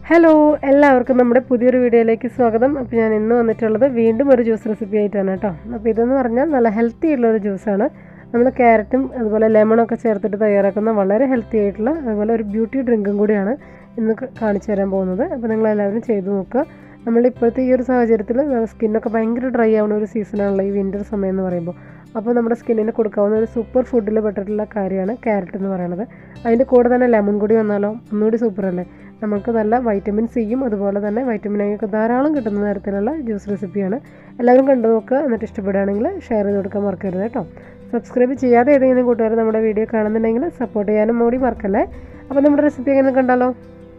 Hello എല്ലാവർക്കും നമ്മുടെ പുതിയൊരു വീഡിയോയിലേക്ക് സ്വാഗതം. അപ്പോൾ ഞാൻ ഇന്ന് വന്നിട്ടുള്ളത് വീണ്ടും ഒരു ജ്യൂസ് റെസിപ്പി ആയിട്ടാണ് കേട്ടോ. അപ്പോൾ ഇതെന്ന് പറഞ്ഞാൽ നല്ല ഹെൽത്തി ആയിട്ടുള്ളൊരു ജ്യൂസാണ്. നമ്മൾ ക്യാരറ്റും അതുപോലെ ലെമണൊക്കെ ചേർത്തിട്ട് തയ്യാറാക്കുന്ന വളരെ ഹെൽത്തി ആയിട്ടുള്ള അതുപോലെ ഒരു ബ്യൂട്ടി ഡ്രിങ്കും കൂടിയാണ് ഇന്ന് കാണിച്ചു തരാൻ പോകുന്നത്. അപ്പോൾ നിങ്ങളെല്ലാവരും ചെയ്ത് നോക്കുക. നമ്മളിപ്പോഴത്തെ ഈ ഒരു സാഹചര്യത്തിൽ സ്കിന്നൊക്കെ ഭയങ്കര ഡ്രൈ ആവുന്ന ഒരു സീസണാണല്ലോ ഈ വിൻ്റർ സമയം എന്ന് പറയുമ്പോൾ. അപ്പോൾ നമ്മുടെ സ്കിന്നിന് കൊടുക്കാവുന്ന ഒരു സൂപ്പർ ഫുഡിൽ പെട്ടിട്ടുള്ള കാര്യമാണ് ക്യാരറ്റ് എന്ന് പറയുന്നത്. അതിൻ്റെ കൂടെ തന്നെ ലെമൺ കൂടി വന്നാലോ ഒന്നുകൂടി സൂപ്പറല്ലേ. നമുക്ക് നല്ല വൈറ്റമിൻ സിയും അതുപോലെ തന്നെ വൈറ്റമിൻ ഐ ഒക്കെ ധാരാളം കിട്ടുന്ന തരത്തിലുള്ള ജ്യൂസ് റെസിപ്പിയാണ്. എല്ലാവരും കണ്ടു നോക്കുക. എന്നിട്ട് ഇഷ്ടപ്പെടുകയാണെങ്കിൽ ഷെയർ ചെയ്ത് കൊടുക്കാൻ മറക്കരുത് കേട്ടോ. സബ്സ്ക്രൈബ് ചെയ്യാതെ ഏതെങ്കിലും കൂട്ടുകാർ നമ്മുടെ വീഡിയോ കാണുന്നുണ്ടെങ്കിൽ സപ്പോർട്ട് ചെയ്യാനും കൂടി മറക്കല്ലേ. അപ്പോൾ നമ്മുടെ റെസിപ്പി എങ്ങനെ കണ്ടാലോ.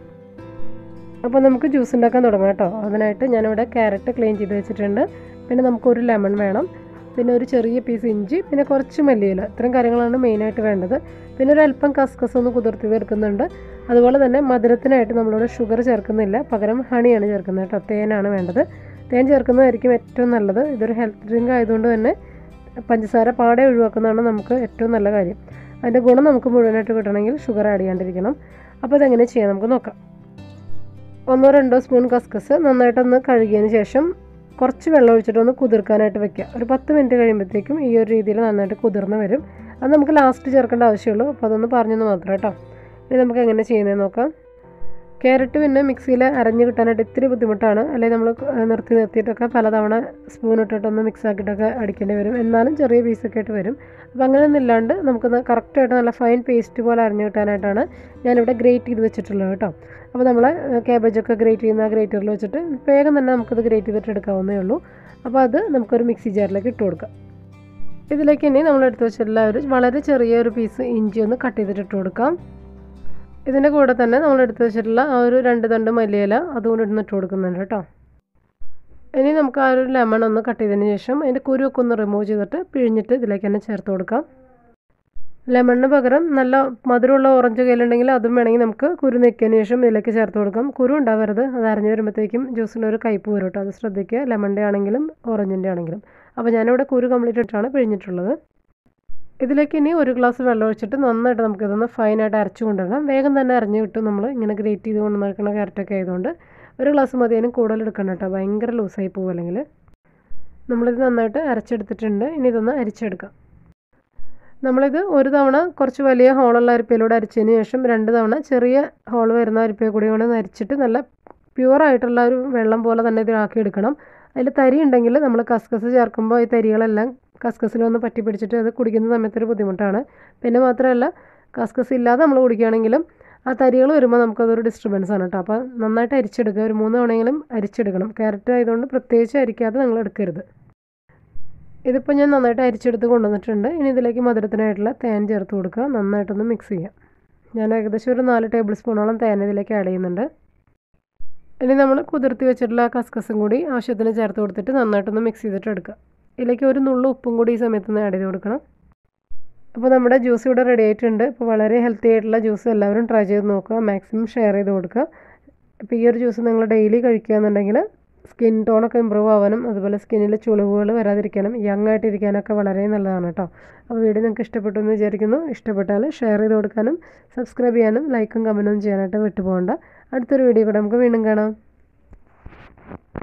അപ്പോൾ നമുക്ക് ജ്യൂസ് ഉണ്ടാക്കാൻ തുടങ്ങാം കേട്ടോ. അതിനായിട്ട് ഞാനിവിടെ ക്യാരറ്റ് ക്ലീൻ ചെയ്ത് വെച്ചിട്ടുണ്ട്. പിന്നെ നമുക്കൊരു ലെമൺ വേണം, പിന്നെ ഒരു ചെറിയ പീസ് ഇഞ്ചി, പിന്നെ കുറച്ച് മല്ലിയില. ഇത്രയും കാര്യങ്ങളാണ് മെയിനായിട്ട് വേണ്ടത്. പിന്നെ ഒരു അല്പം കസ്കസ് ഒന്ന് കുതിർത്തി എടുക്കുന്നുണ്ട്. അതുപോലെ തന്നെ മധുരത്തിനായിട്ട് നമ്മളിവിടെ ഷുഗർ ചേർക്കുന്നില്ല, പകരം ഹണിയാണ് ചേർക്കുന്നത് കേട്ടോ. തേനാണ് വേണ്ടത്. തേൻ ചേർക്കുന്നതായിരിക്കും ഏറ്റവും നല്ലത്. ഇതൊരു ഹെൽത്ത് ഡ്രിങ്ക് ആയതുകൊണ്ട് തന്നെ പഞ്ചസാര പാടെ ഒഴിവാക്കുന്നതാണ് നമുക്ക് ഏറ്റവും നല്ല കാര്യം. അതിൻ്റെ ഗുണം നമുക്ക് മുഴുവനായിട്ട് കിട്ടണമെങ്കിൽ ഷുഗർ ആഡ് ചെയ്യാണ്ടിരിക്കണം. അപ്പോൾ ഇതെങ്ങനെ ചെയ്യാം നമുക്ക് നോക്കാം. 1-2 സ്പൂൺ കസ്കസ് നന്നായിട്ടൊന്ന് കഴുകിയതിന് ശേഷം കുറച്ച് വെള്ളം ഒഴിച്ചിട്ട് ഒന്ന് കുതിർക്കാനായിട്ട് വെക്കുക. ഒരു 10 മിനിറ്റ് കഴിയുമ്പോഴത്തേക്കും ഈ ഒരു രീതിയിൽ നന്നായിട്ട് കുതിർന്ന് വരും. അത് നമുക്ക് ലാസ്റ്റ് ചേർക്കേണ്ട ആവശ്യമുള്ളൂ. അപ്പോൾ അതൊന്ന് പറഞ്ഞെന്ന് മാത്രം കേട്ടോ. ഇനി നമുക്ക് എങ്ങനെ ചെയ്യുന്നതെന്ന് നോക്കാം. ക്യാരറ്റ് പിന്നെ മിക്സിയിൽ അരഞ്ഞ് കിട്ടാനായിട്ട് ഇത്തിരി ബുദ്ധിമുട്ടാണ്. അല്ലെങ്കിൽ നമ്മൾ നിർത്തിയിട്ടൊക്കെ പലതവണ സ്പൂൺ ഇട്ടിട്ടൊന്ന് മിക്സ് ആക്കിയിട്ടൊക്കെ അടിക്കേണ്ടി വരും. എന്നാലും ചെറിയ പീസൊക്കെ ആയിട്ട് വരും. അപ്പോൾ അങ്ങനെയൊന്നും ഇല്ലാണ്ട് നമുക്കൊന്ന് കറക്റ്റായിട്ട് നല്ല ഫൈൻ പേസ്റ്റ് പോലെ അരഞ്ഞ് കിട്ടാനായിട്ടാണ് ഞാനിവിടെ ഗ്രേറ്റ് ചെയ്ത് വെച്ചിട്ടുള്ളത് കേട്ടോ. അപ്പോൾ നമ്മൾ ക്യാബേജൊക്കെ ഗ്രേറ്റ് ചെയ്യുന്ന ഗ്രേറ്ററിൽ വെച്ചിട്ട് വേഗം തന്നെ നമുക്കത് ഗ്രേറ്റ് ചെയ്തിട്ട് എടുക്കാവുന്നേ ഉള്ളൂ. അപ്പോൾ അത് നമുക്കൊരു മിക്സി ജാറിലേക്ക് ഇട്ട് കൊടുക്കാം. ഇതിലേക്ക് ഇനി നമ്മൾ എടുത്ത് വെച്ചിട്ടുള്ള ഒരു വളരെ ചെറിയൊരു പീസ് ഇഞ്ചി ഒന്ന് കട്ട് ചെയ്തിട്ട് ഇട്ട് കൊടുക്കാം. ഇതിൻ്റെ കൂടെ തന്നെ നമ്മൾ എടുത്ത് വെച്ചിട്ടുള്ള ആ ഒരു 2 തണ്ട് മല്ലിയില അതുകൊണ്ട് ഇട്ട് കൊടുക്കുന്നുണ്ട് കേട്ടോ. ഇനി നമുക്ക് ആ ഒരു ലെമൺ ഒന്ന് കട്ട് ചെയ്തതിന് ശേഷം അതിൻ്റെ കുരുവൊക്കെ ഒന്ന് റിമൂവ് ചെയ്തിട്ട് പിഴിഞ്ഞിട്ട് ഇതിലേക്ക് തന്നെ ചേർത്ത് കൊടുക്കാം. ലെമണിന് പകരം നല്ല മധുരമുള്ള ഓറഞ്ച് കയ്യിലുണ്ടെങ്കിൽ അതും വേണമെങ്കിൽ നമുക്ക് കുരു നീക്കിയതിന് ശേഷം ഇതിലേക്ക് ചേർത്ത് കൊടുക്കാം. കുരു ഉണ്ടാവരുത്, അത് അരഞ്ഞ് വരുമ്പോഴത്തേക്കും ജ്യൂസിൻ്റെ ഒരു കയ്പ്പ് വരും കേട്ടോ. അത് ശ്രദ്ധിക്കുക, ലെമണിൻ്റെ ആണെങ്കിലും ഓറഞ്ചിൻ്റെ ആണെങ്കിലും. അപ്പോൾ ഞാനിവിടെ കുരു കംപ്ലീറ്റ് ഇട്ടാണ് പിഴിഞ്ഞിട്ടുള്ളത്. ഇതിലേക്ക് ഇനി 1 ഗ്ലാസ് വെള്ളം ഒഴിച്ചിട്ട് നന്നായിട്ട് നമുക്കിതൊന്ന് ഫൈനായിട്ട് അരച്ചു കൊണ്ടുവരണം. വേഗം തന്നെ അരഞ്ഞ് കിട്ടും. നമ്മൾ ഇങ്ങനെ ഗ്രേറ്റ് ചെയ്ത് കൊണ്ട് നടക്കുന്ന ക്യാരറ്റൊക്കെ ആയതുകൊണ്ട് 1 ഗ്ലാസ് മതി, അതിനും കൂടുതൽ എടുക്കണം കേട്ടോ. ഭയങ്കര ലൂസായി പോകും അല്ലെങ്കിൽ. നമ്മളിത് നന്നായിട്ട് അരച്ചെടുത്തിട്ടുണ്ട്. ഇനി ഇതൊന്ന് അരിച്ചെടുക്കാം. നമ്മളിത് ഒരു തവണ കുറച്ച് വലിയ ഹോളുള്ള അരിപ്പയിലൂടെ അരിച്ചതിന് ശേഷം 2 തവണ ചെറിയ ഹോൾ വരുന്ന അരിപ്പയിൽ കൂടി കൊണ്ട് അരിച്ചിട്ട് നല്ല പ്യുവറായിട്ടുള്ള ഒരു വെള്ളം പോലെ തന്നെ ഇതിലാക്കി എടുക്കണം. അതിൽ തരി ഉണ്ടെങ്കിൽ നമ്മൾ കസ്കസ് ചേർക്കുമ്പോൾ ഈ തരികളെല്ലാം കസ്കസിലൊന്ന് പറ്റി പിടിച്ചിട്ട് അത് കുടിക്കുന്ന സമയത്തൊരു ബുദ്ധിമുട്ടാണ്. പിന്നെ മാത്രമല്ല കസ്കസ് ഇല്ലാതെ നമ്മൾ കുടിക്കുകയാണെങ്കിലും ആ തരികൾ വരുമ്പോൾ നമുക്കതൊരു ഡിസ്റ്റർബൻസ് ആണ് കേട്ടോ. അപ്പോൾ നന്നായിട്ട് അരിച്ചെടുക്കുക. ഒരു 3 തവണയെങ്കിലും അരിച്ചെടുക്കണം. ക്യാരറ്റ് ആയതുകൊണ്ട് പ്രത്യേകിച്ച് അരിക്കാതെ നിങ്ങൾ എടുക്കരുത്. ഇതിപ്പോൾ ഞാൻ നന്നായിട്ട് അരിച്ചെടുത്ത് കൊണ്ടുവന്നിട്ടുണ്ട്. ഇനി ഇതിലേക്ക് മധുരത്തിനായിട്ടുള്ള തേൻ ചേർത്ത് കൊടുക്കുക. നന്നായിട്ടൊന്ന് മിക്സ് ചെയ്യാം. ഞാൻ ഏകദേശം ഒരു 4 ടേബിൾ സ്പൂണോളം തേൻ ഇതിലേക്ക് ആഡ് ചെയ്യുന്നുണ്ട്. ഇനി നമ്മൾ കുതിർത്തി വെച്ചിട്ടുള്ള കസ്കസും കൂടി ആവശ്യത്തിന് ചേർത്ത് കൊടുത്തിട്ട് നന്നായിട്ടൊന്ന് മിക്സ് ചെയ്തിട്ട് എടുക്കുക. ഇതിലേക്ക് ഒരു നുള്ളു ഉപ്പും കൂടി ഈ സമയത്തൊന്ന് ആഡ് ചെയ്ത് കൊടുക്കണം. അപ്പോൾ നമ്മുടെ ജ്യൂസ് ഇവിടെ റെഡി ആയിട്ടുണ്ട്. അപ്പോൾ വളരെ ഹെൽത്തി ആയിട്ടുള്ള ജ്യൂസ് എല്ലാവരും ട്രൈ ചെയ്ത് നോക്കുക. മാക്സിമം ഷെയർ ചെയ്ത് കൊടുക്കുക. അപ്പോൾ ഈ ഒരു ജ്യൂസ് നിങ്ങൾ ഡെയിലി കഴിക്കുക എന്നുണ്ടെങ്കിൽ സ്കിൻ ടോണൊക്കെ ഇമ്പ്രൂവ് ആവാനും അതുപോലെ സ്കിന്നിൽ ചുളിവുകൾ വരാതിരിക്കാനും യങ് ആയിട്ടിരിക്കാനൊക്കെ വളരെ നല്ലതാണ് കേട്ടോ. അപ്പോൾ വീഡിയോ നിങ്ങൾക്ക് ഇഷ്ടപ്പെട്ടു എന്ന് വിചാരിക്കുന്നു. ഇഷ്ടപ്പെട്ടാൽ ഷെയർ ചെയ്ത് കൊടുക്കാനും സബ്സ്ക്രൈബ് ചെയ്യാനും ലൈക്കും കമൻറ്റും ചെയ്യാനായിട്ട് വിട്ടുപോകണ്ട. അടുത്തൊരു വീഡിയോ കൂടെ നമുക്ക് വീണ്ടും കാണാം.